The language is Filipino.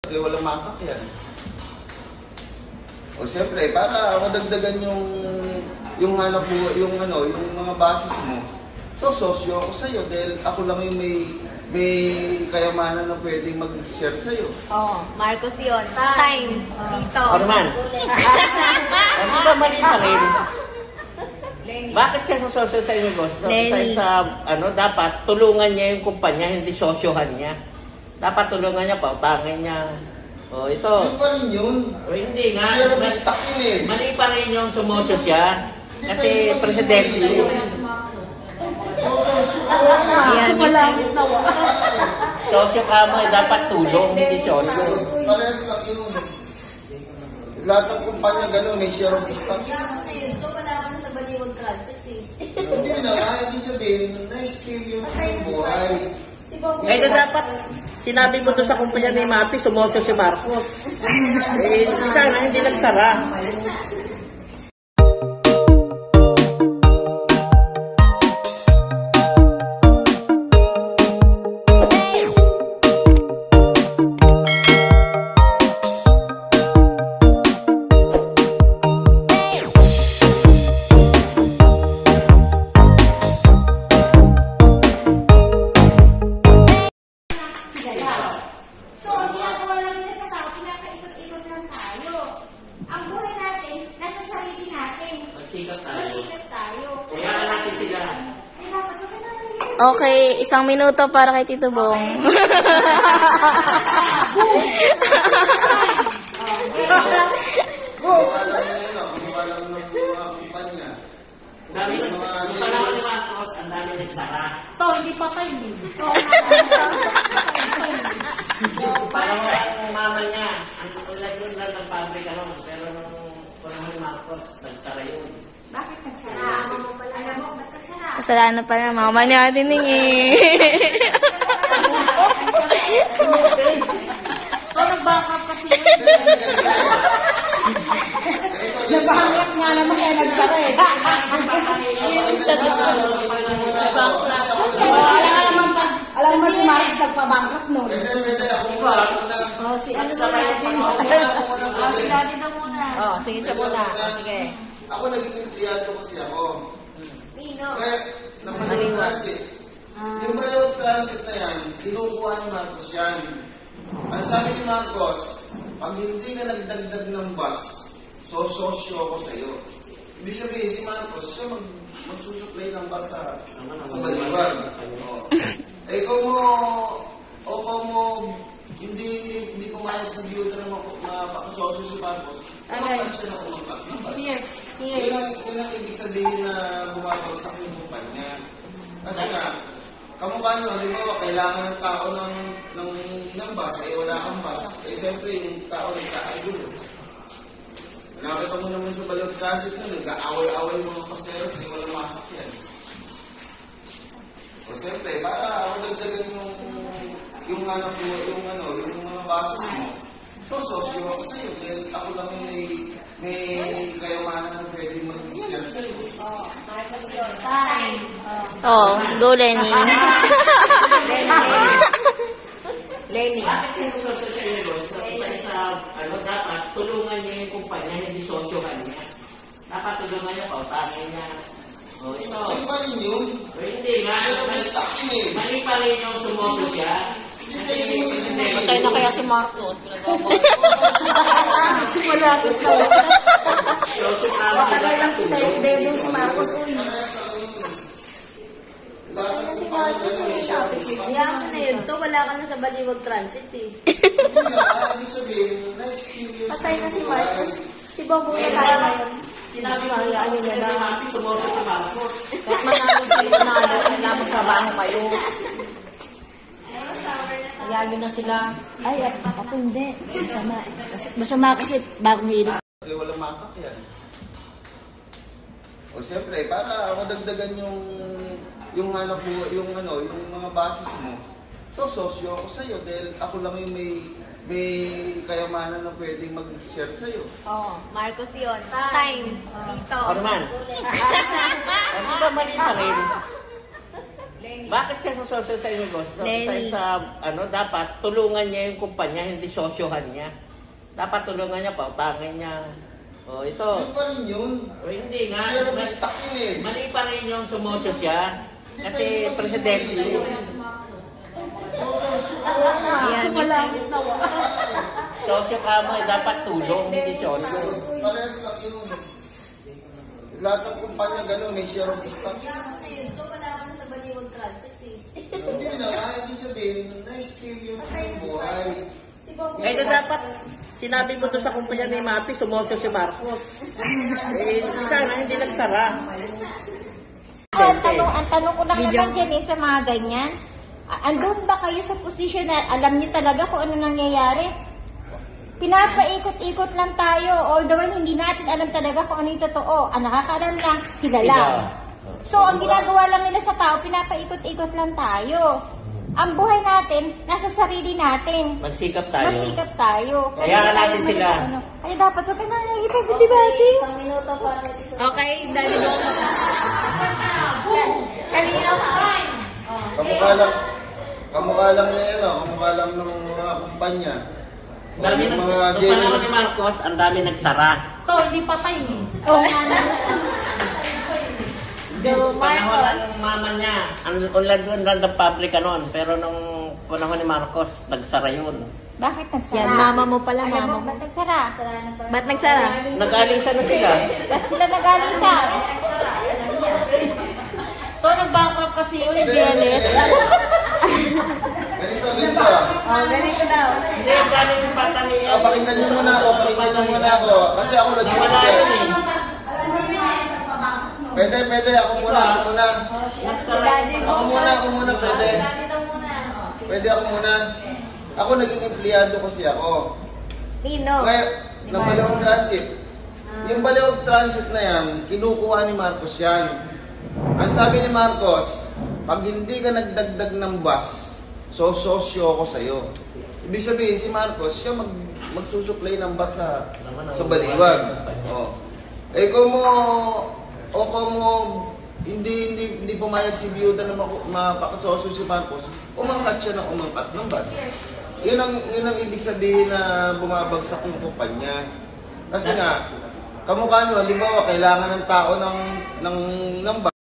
Kaya walang masak yan. O siyempre, para madagdagan yung anak mo, yung mga basis mo. So, sosyo ako sa'yo dahil ako lang yung may kayamanan na pwedeng mag-share sa'yo. Oo, Marcos yun. Time. Dito. Arman. Ano ba mali pa rin? Bakit siya sosyo sa inyo, boss? Dapat tulungan niya yung kumpanya, hindi sosyohan niya. Dapat tulungan niya, pautangin niya. O, ito. Yung pa rin yun. O, hindi nga. Pero stuck yun eh. Mali pa rin yung sumosyo siya. Kasi presidente yun. Yan. Sosyo ka mo, dapat tulong, hindi sosyo. Parehas lang yun. Lahat ng kumpanya gano'n, may share of stock. Ito, wala ka na sa Baliwag Transit eh. Hindi na, ibig sabihin, na-experience mo yung buhay. Kaya dapat, sinabi mo doon sa kumpanya ni Mapi, sumosyo si Marcos. Sana hindi nagsara. So, ang ginagawa lang nila sa tao, pinakaikot-ikot lang tayo. Ang buhay natin, nasa sarili natin. Magsikat tayo. Magsikat tayo. Kaya natin sila. Okay, 1 minuto para kay Tito Bong. Alam mo yun, alam mo ng mga kumpanya. Dami nagsara. Yung panahon ni Marcos, ang dami nagsara. Hindi pa kayo. Parang ang mama niya, ang ulan yun lang ng pabrika noon. Pero nung panahon ni Marcos, nagsara yun. Bakit nagsara? Alam mo, ba't nagsara? Kasalanan pa na mama ni Ate Ning eh. Nag-backup kasi yun. Nag-backup nga naman kaya nagsara eh. Alam mo si Marcos nagpa-backup noon. Si ano na natin? Si Daddy na muna. Sige siya muna. Sige. Ako naging empleyado kasi ako. Nino. Kaya, naman transit. Yung Baliwag Transit na yan, kinukuha ni Marcos yan. Ang sabi ni Marcos, pag hindi ka nagdagdag ng bus, so sosyo ako sa'yo. Ibig sabihin, si Marcos, siya magsusupply ng bus sa Baliwag. Eh kung mo, hindi pumayag sa biyuta na mapakasosyo si Marcos, kumakap siya na kumakap ng bus. Yes. Yun ang ibig sabihin na bumabagsak yung kumpanya. Kasi nga, kamukha nyo, halimbawa, kailangan ng tao ng bus, wala kang bus. Siyempre, yung tao nagkakaigulo. Nakita mo naman sa Baliwag Transit na, nag-aaway-aaway mga paseros, walang masakyan. So, siyempre, para madagdagan yung anak mo, yung mga basis mo. So, sosyo ako sa'yo, dahil ako lang yung may kayamanan na pwede mag-share sa'yo. Marcos yun. Time. Go Lenny. Lenny. Bakit siya sosyo sa inyo, boss? Dapat tulungan niya yung kumpanya, hindi sosyohan niya. Dapat tulungan niya, pautangin niya. O, ito. Yung pa rin yun. Hindi nga. Pero stuck yun eh. Mali pa rin yung sumosyo siya. Patay na kaya si Marcos. Malapit na. Sosyo ka mo, dapat tulong. Dedo si Marcos. Lahat ng kumpanya gano'n may share of stock. Yaman na yun to. Wala ka na sa Baliwag Transit eh. Hindi na, ibig sabihin, na-experience Patay na si yung Marcos. buhay. Si Bobo na tayo ngayon. Sinabi ko nga nila na Mapi, sumosyo si Marcos. Kahit manalo sila kailangan magtrabaho kayo. Ayayin na sila. Ay, ako hindi. Masama kasi bagong hirap. Kaya walang masak yan. O siyempre, para madagdagan yung anak mo, yung mga basis mo. So, sosyo ako sa'yo dahil ako lang yung may kayamanan na pwedeng mag-share sa'yo. Marcos yun. Time. Dito. Arman. Ano ba mali pa rin? Bakit siya sosyo sa inyo, boss? Lenny. Dapat tulungan niya yung kumpanya, hindi sosyohan niya. Dapat tulungan niya, pautangin niya. O, ito. Yung pa rin yun. O, hindi nga. Zero stock yun eh. Mali pa rin yung sumosyo siya. Kasi presidente yun. Yan. Sosyo ka mo, dapat tulong, hindi sosyo. Parehas lang yun. Lahat ng kumpanya gano'n, may share of stock. Ito, wala ka na sa Baliwag Transit eh. Hindi na, ibig sabihin, na-experience mo yung buhay. Kaya dapat, sinabi mo doon sa kumpanya ni Mapi, sumosyo si Marcos. Sana hindi nagsara. Ang tanong ko lang naman dyan sa mga ganyan, andun ba kayo sa posisyon na alam niyo talaga kung ano nangyayari? Pinapaikot-ikot lang tayo, although hindi natin alam talaga kung ano yung totoo. Ang nakakaalam lang, sila lang. So, ang ginagawa lang nila sa tao, pinapaikot-ikot lang tayo. Ang buhay natin, nasa sarili natin. Magsikap tayo. Magsikap tayo. Kaya nga natin sila. Kaya dapat wag na nakikipag-debate. Okay, dali mo. Kanina pa. Kamukha lang na yan, kamukha lang ng mga kumpanya. Dami Yung mga panahon ni Marcos, ang dami nagsara. Ito, hindi patay eh. Panahon lang ng mama niya. Ang unlad ng pabrika noon. Pero nung panahon ni Marcos, nagsara yun. Bakit nagsara? Yan, mama mo pala, Alam mama mo, mo. ba't nagsara? Ba't nagsara? Nag-alisa na sila. Ba't sila nag-alisa? Ito, nag-bankrupt kasi yun, hindi alit. Ganito. Ganito daw. Hindi, galing yung patangin. Pakinggan niyo muna ako. Kasi ako Wala nag-iipit. yun eh. Pwede, ako muna. Ako muna, pwede. Pwede ako muna. Ako naging empleyado kasi ako. Tino. Ngayon, ng Baliwag Transit. Yung Baliwag Transit na yan, kinukuha ni Marcos yan. Ang sabi ni Marcos, pag hindi ka nagdagdag ng bus, so sosyo ako sa'yo. Ibig sabihin, si Marcos, siya magsusupply ng bus sa Baliwag. Oh. Eh kung hindi pumayag si Biyuda na mapakasosyo si Marcos, umangkat siya ng umangkat ng bus. Yun ang ibig sabihin na bumabagsak yung kumpanya. Kasi nga, kamukha nyo, halimbawa, kailangan ng tao ng bus.